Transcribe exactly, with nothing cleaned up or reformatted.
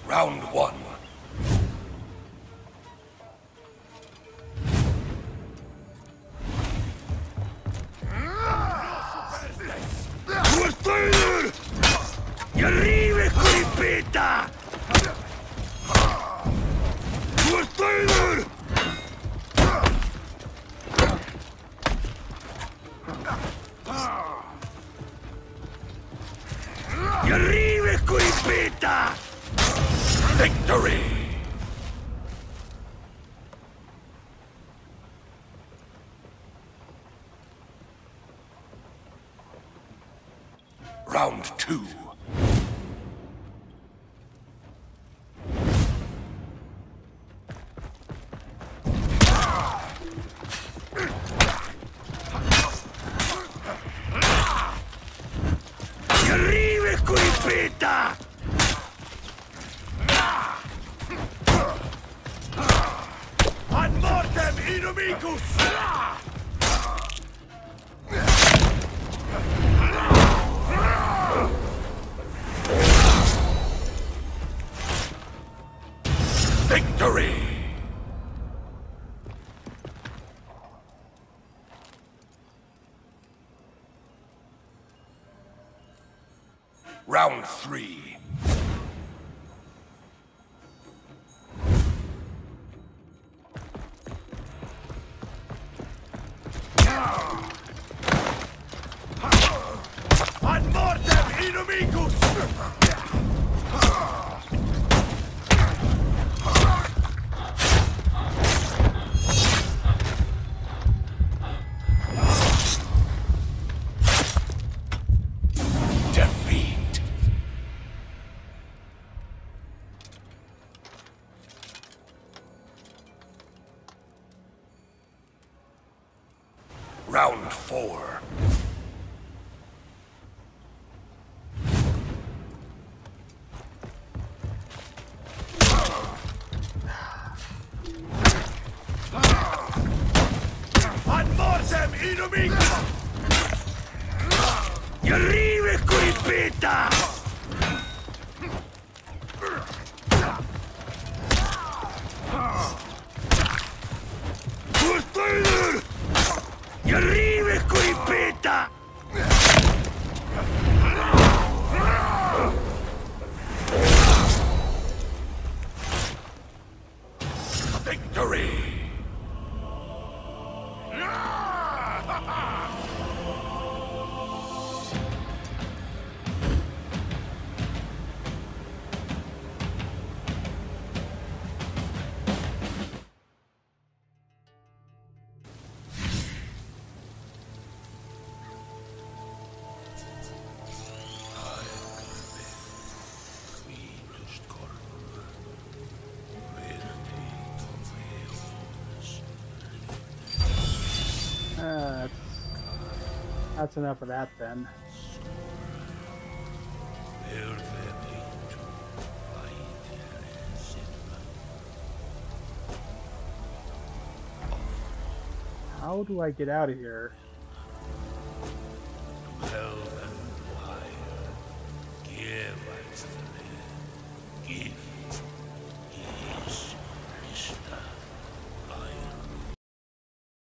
Round one. Ustedes! ¡Y arriba, curipeta! Ustedes! ¡Y arriba, curipeta! Victory! Round two. ¡Y arriba, curipeta! Ad mortem inimicus! Victory! Round three. Ad mortem inimicus! Defeat. Round four. Ad mortem inimicus! ¡Y arriba, curipeta! ¡Ustedes! ¡Y arriba, curipeta! Victory! Uh, that's, that's enough of that then. How do I get out of here? Well and wire, give us the